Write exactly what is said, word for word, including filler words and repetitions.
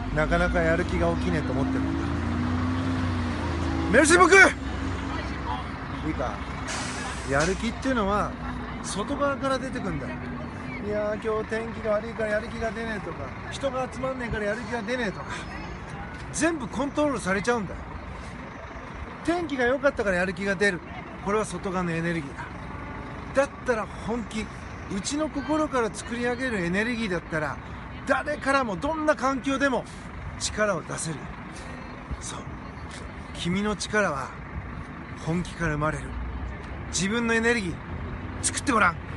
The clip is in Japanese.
なかなかやる気が起きねえと思ってるんだ。メルシー僕いいか、やる気っていうのは外側から出てくんだよ。いやー今日天気が悪いからやる気が出ねえとか、人が集まんねえからやる気が出ねえとか、全部コントロールされちゃうんだよ。天気が良かったからやる気が出る、これは外側のエネルギーだ。だったら本気、うちの心から作り上げるエネルギーだったら、誰からもどんな環境でも力を出せる。そう、君の力は本気から生まれる。自分のエネルギー作ってごらん。